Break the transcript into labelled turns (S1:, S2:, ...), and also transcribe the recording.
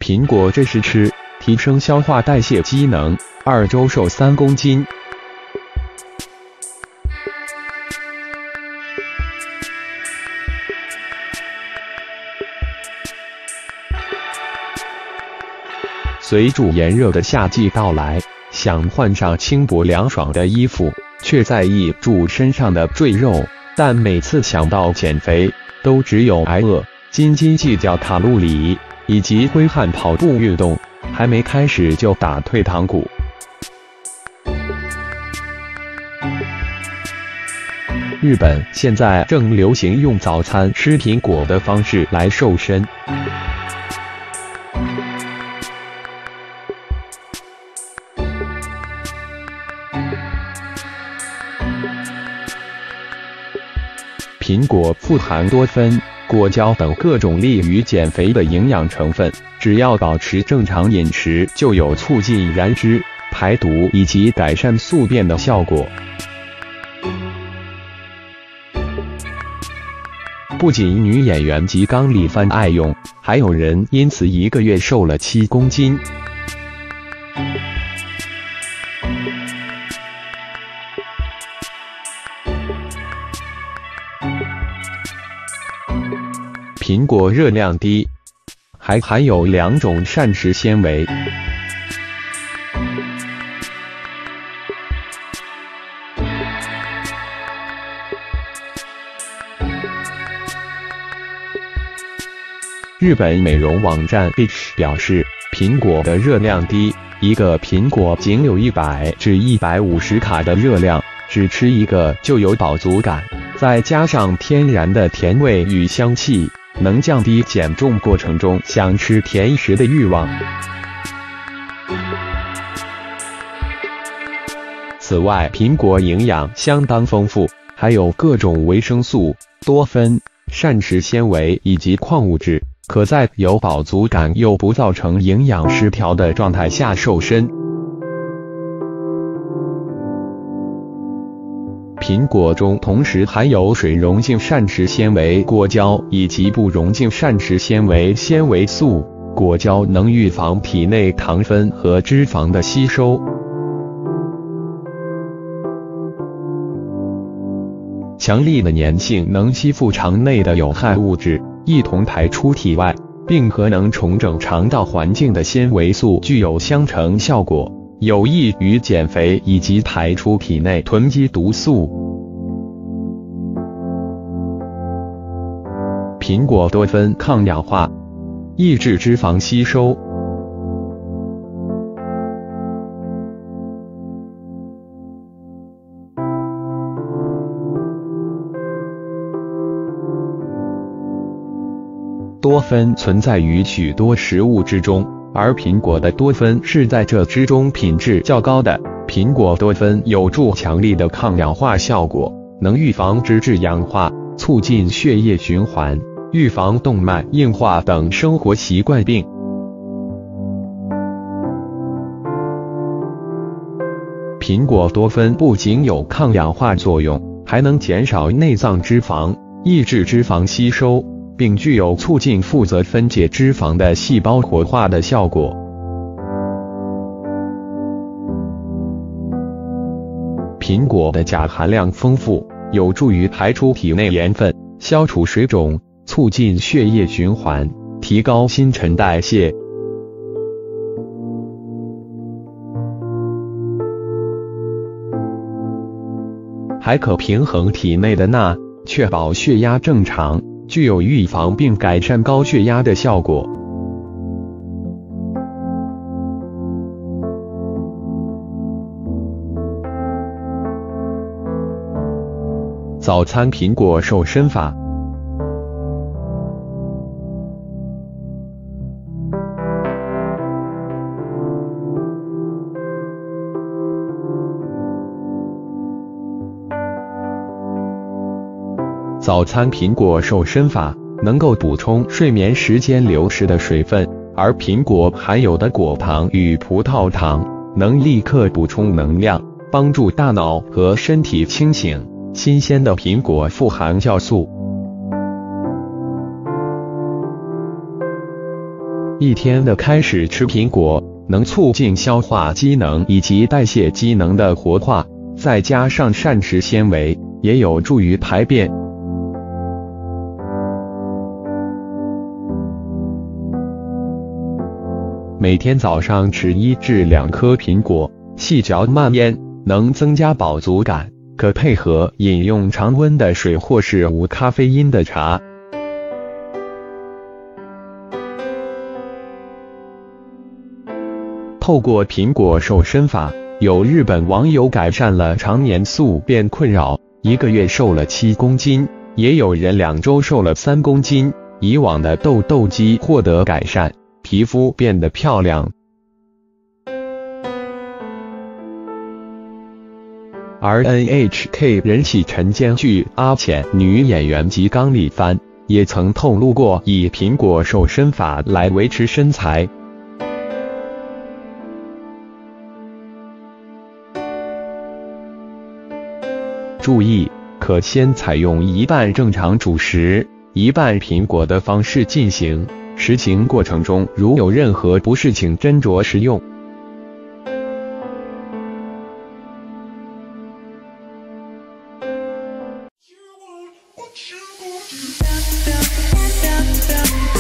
S1: 苹果这时吃，提升消化代谢机能，2周瘦3公斤。随着炎热的夏季到来，想换上轻薄凉爽的衣服，却在意住身上的赘肉，但每次想到减肥，都只有挨饿，斤斤计较卡路里，以及挥汗跑步运动，还没开始就打退堂鼓。日本现在正流行用早餐吃苹果的方式来瘦身。苹果富含多酚、果胶等各种利于减肥的营养成分，只要保持正常饮食，就有促进燃脂、排毒以及改善宿便的效果。不仅女演员吉冈里帆爱用，还有人因此1个月瘦了7公斤。苹果热量低，还含有2种膳食纤维。日本美容网站 Beach 表示，苹果的热量低，1个苹果仅有100至150卡的热量，只吃1个就有饱足感，再加上天然的甜味与香气，能降低减重过程中想吃甜食的欲望。此外，苹果营养相当丰富，还有各种维生素、多酚、膳食纤维以及矿物质，可在有饱足感又不造成营养失调的状态下瘦身。苹果中同时含有水溶性膳食纤维果胶以及不溶性膳食纤维纤维素，果胶能预防体内糖分和脂肪的吸收。强力的粘性能吸附肠内的有害物质，一同排出体外，并和能重整肠道环境的纤维素具有相乘效果，有益于减肥以及排出体内囤积毒素。苹果多酚抗氧化，抑制脂肪吸收。多酚存在于许多食物之中，而苹果的多酚是在这之中品质较高的。苹果多酚有助强力的抗氧化效果，能预防脂质氧化，促进血液循环，预防动脉硬化等生活习惯病。苹果多酚不仅有抗氧化作用，还能减少内脏脂肪，抑制脂肪吸收，并具有促进负责分解脂肪的细胞活化的效果。苹果的钾含量丰富，有助于排出体内盐分，消除水肿，促进血液循环，提高新陈代谢。还可平衡体内的钠，确保血压正常，具有预防并改善高血压的效果。早餐苹果瘦身法。早餐苹果瘦身法能够补充睡眠时间流失的水分，而苹果含有的果糖与葡萄糖能立刻补充能量，帮助大脑和身体清醒。新鲜的苹果富含酵素， 一天的开始吃苹果，能促进消化机能以及代谢机能的活化，再加上膳食纤维，也有助于排便。每天早上吃1至2颗苹果，细嚼慢咽，能增加饱足感，可配合饮用常温的水或是无咖啡因的茶。透过苹果瘦身法，有日本网友改善了常年宿便困扰，1个月瘦了7公斤，也有人2周瘦了3公斤，以往的痘痘肌获得改善，皮肤变得漂亮。而 NHK 人气晨间剧《阿浅》女演员吉冈里帆也曾透露过以苹果瘦身法来维持身材。注意，可先采用一半正常主食，一半苹果的方式进行。实行过程中如有任何不适，请斟酌食用。
S2: What you gonna do?